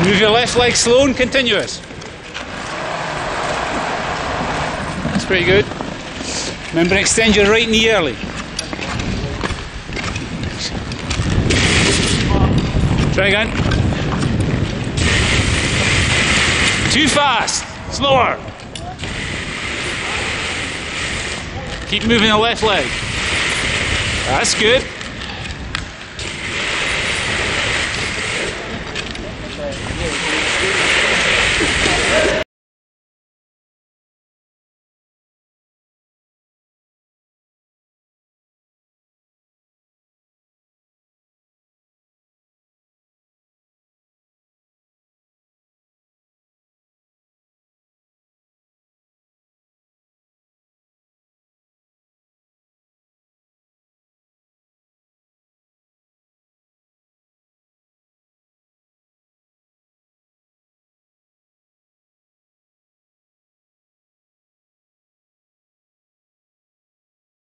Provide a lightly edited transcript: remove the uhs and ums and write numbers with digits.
Move your left leg slow and continuous. That's pretty good. Remember, extend your right knee early. Try again. Too fast. Slower. Keep moving the left leg. That's good.